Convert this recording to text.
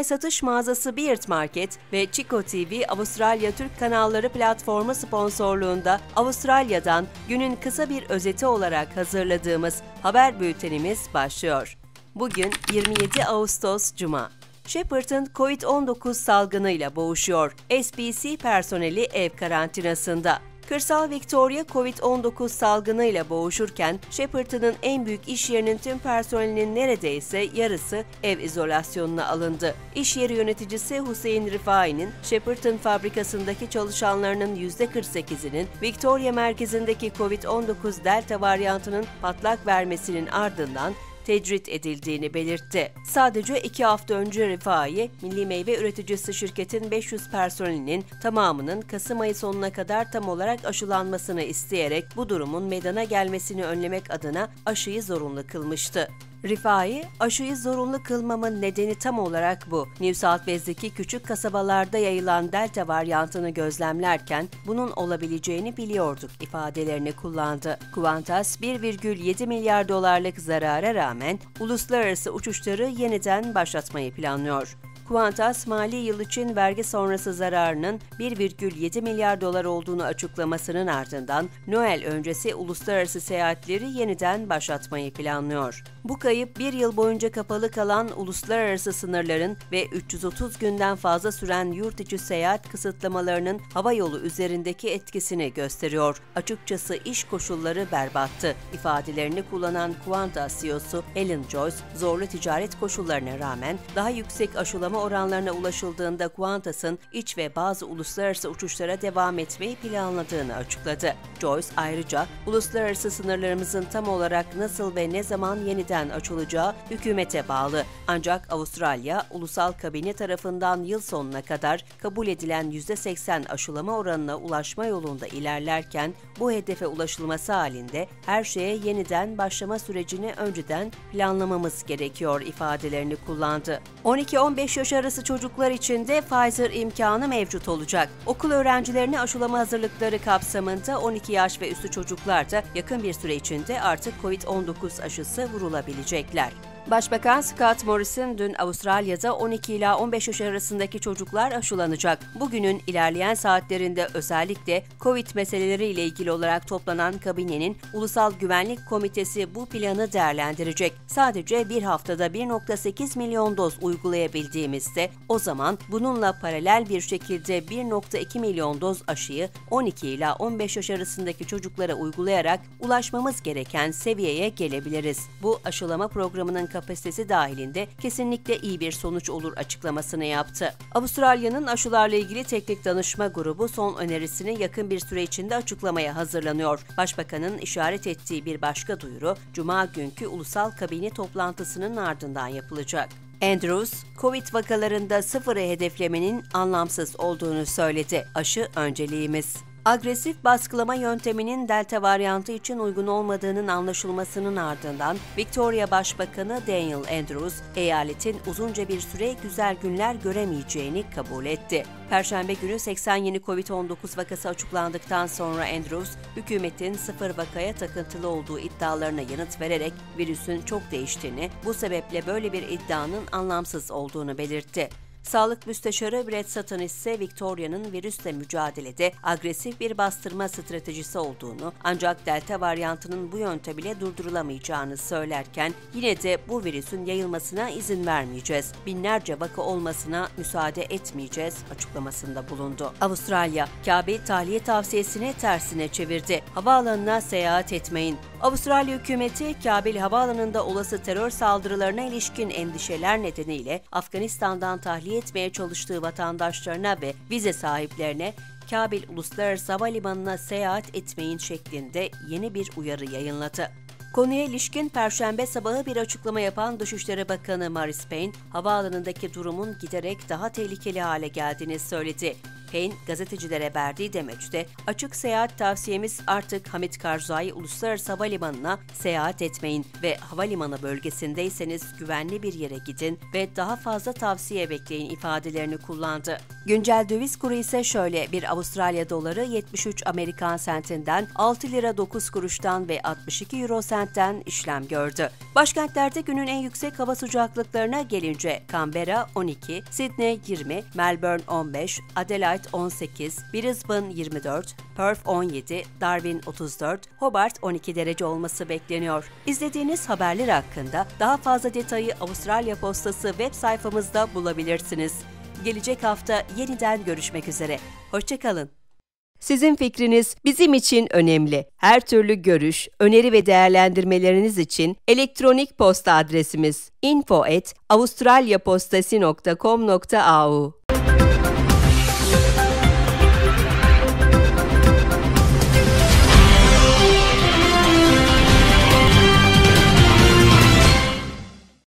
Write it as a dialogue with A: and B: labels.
A: online satış mağazası Beard Market ve Chico TV Avustralya Türk kanalları platformu sponsorluğunda Avustralya'dan günün kısa bir özeti olarak hazırladığımız haber bültenimiz başlıyor. Bugün 27 Ağustos Cuma. Shepparton COVID-19 salgınıyla boğuşuyor. SBC personeli ev karantinasında. Kırsal Victoria COVID-19 salgınıyla boğuşurken Shepparton'ın en büyük iş yerinin tüm personelinin neredeyse yarısı ev izolasyonuna alındı. İş yeri yöneticisi Hüseyin Rifai'nin Shepparton fabrikasındaki çalışanlarının %48'inin Victoria merkezindeki COVID-19 Delta varyantının patlak vermesinin ardından tecrit edildiğini belirtti. Sadece 2 hafta önce Rifai, milli meyve üreticisi şirketin 500 personelinin tamamının Kasım ayı sonuna kadar tam olarak aşılanmasını isteyerek bu durumun meydana gelmesini önlemek adına aşıyı zorunlu kılmıştı. Rifai, aşıyı zorunlu kılmamın nedeni tam olarak bu. New South Wales'deki küçük kasabalarda yayılan Delta varyantını gözlemlerken bunun olabileceğini biliyorduk ifadelerini kullandı. Qantas 1,7 milyar dolarlık zarara rağmen uluslararası uçuşları yeniden başlatmayı planlıyor. Qantas, mali yıl için vergi sonrası zararının 1,7 milyar dolar olduğunu açıklamasının ardından Noel öncesi uluslararası seyahatleri yeniden başlatmayı planlıyor. Bu kayıp bir yıl boyunca kapalı kalan uluslararası sınırların ve 330 günden fazla süren yurt içi seyahat kısıtlamalarının havayolu üzerindeki etkisini gösteriyor. Açıkçası iş koşulları berbattı ifadelerini kullanan Qantas CEO'su Alan Joyce, zorlu ticaret koşullarına rağmen daha yüksek aşılama oranlarına ulaşıldığında Qantas'ın iç ve bazı uluslararası uçuşlara devam etmeyi planladığını açıkladı. Joyce ayrıca uluslararası sınırlarımızın tam olarak nasıl ve ne zaman yeniden açılacağı hükümete bağlı. Ancak Avustralya Ulusal Kabine tarafından yıl sonuna kadar kabul edilen %80 aşılama oranına ulaşma yolunda ilerlerken bu hedefe ulaşılması halinde her şeye yeniden başlama sürecini önceden planlamamız gerekiyor ifadelerini kullandı. 12-15 yaş arası çocuklar için de Pfizer imkanı mevcut olacak. Okul öğrencilerini aşılama hazırlıkları kapsamında 12 yaş ve üstü çocuklar da yakın bir süre içinde artık COVID-19 aşısı vurulabilecekler. Başbakan Scott Morrison dün Avustralya'da 12 ila 15 yaş arasındaki çocuklar aşılanacak. Bugünün ilerleyen saatlerinde özellikle COVID meseleleriyle ilgili olarak toplanan kabinenin Ulusal Güvenlik Komitesi bu planı değerlendirecek. Sadece bir haftada 1,8 milyon doz uygulayabildiğimizde o zaman bununla paralel bir şekilde 1,2 milyon doz aşıyı 12 ila 15 yaş arasındaki çocuklara uygulayarak ulaşmamız gereken seviyeye gelebiliriz. Bu aşılama programının kapasitesi dahilinde kesinlikle iyi bir sonuç olur açıklamasını yaptı. Avustralya'nın aşılarla ilgili teknik danışma grubu son önerisini yakın bir süre içinde açıklamaya hazırlanıyor. Başbakanın işaret ettiği bir başka duyuru, Cuma günkü ulusal kabine toplantısının ardından yapılacak. Andrews, COVID vakalarında sıfırı hedeflemenin anlamsız olduğunu söyledi. Aşı önceliğimiz. Agresif baskılama yönteminin Delta varyantı için uygun olmadığının anlaşılmasının ardından Victoria Başbakanı Daniel Andrews, eyaletin uzunca bir süre güzel günler göremeyeceğini kabul etti. Perşembe günü 80 yeni COVID-19 vakası açıklandıktan sonra Andrews, hükümetin sıfır vakaya takıntılı olduğu iddialarına yanıt vererek virüsün çok değiştiğini, bu sebeple böyle bir iddianın anlamsız olduğunu belirtti. Sağlık Müsteşarı Brett Sutton ise Victoria'nın virüsle mücadelede agresif bir bastırma stratejisi olduğunu ancak Delta varyantının bu yöntemiyle durdurulamayacağını söylerken yine de bu virüsün yayılmasına izin vermeyeceğiz, binlerce vaka olmasına müsaade etmeyeceğiz açıklamasında bulundu. Avustralya, Kabil tahliye tavsiyesini tersine çevirdi. Havaalanına seyahat etmeyin. Avustralya hükümeti, Kabil havaalanında olası terör saldırılarına ilişkin endişeler nedeniyle Afganistan'dan tahliye etmeye çalıştığı vatandaşlarına ve vize sahiplerine Kabil Uluslararası Havalimanı'na seyahat etmeyin şeklinde yeni bir uyarı yayınladı. Konuya ilişkin Perşembe sabahı bir açıklama yapan Dışişleri Bakanı Marise Payne, havaalanındaki durumun giderek daha tehlikeli hale geldiğini söyledi. Payne gazetecilere verdiği demeçte, açık seyahat tavsiyemiz artık Hamid Karzai Uluslararası Havalimanı'na seyahat etmeyin ve havalimanı bölgesindeyseniz güvenli bir yere gidin ve daha fazla tavsiye bekleyin ifadelerini kullandı. Güncel döviz kuru ise şöyle: bir Avustralya doları 73 Amerikan sentinden, 6 lira 9 kuruştan ve 62 euro sentten işlem gördü. Başkentlerde günün en yüksek hava sıcaklıklarına gelince Canberra 12, Sydney 20, Melbourne 15, Adelaide 18, Brisbane 24, Perth 17, Darwin 34, Hobart 12 derece olması bekleniyor. İzlediğiniz haberler hakkında daha fazla detayı Avustralya Postası web sayfamızda bulabilirsiniz. Gelecek hafta yeniden görüşmek üzere. Hoşça kalın. Sizin fikriniz bizim için önemli. Her türlü görüş, öneri ve değerlendirmeleriniz için elektronik posta adresimiz info@avustralyapostası.com.au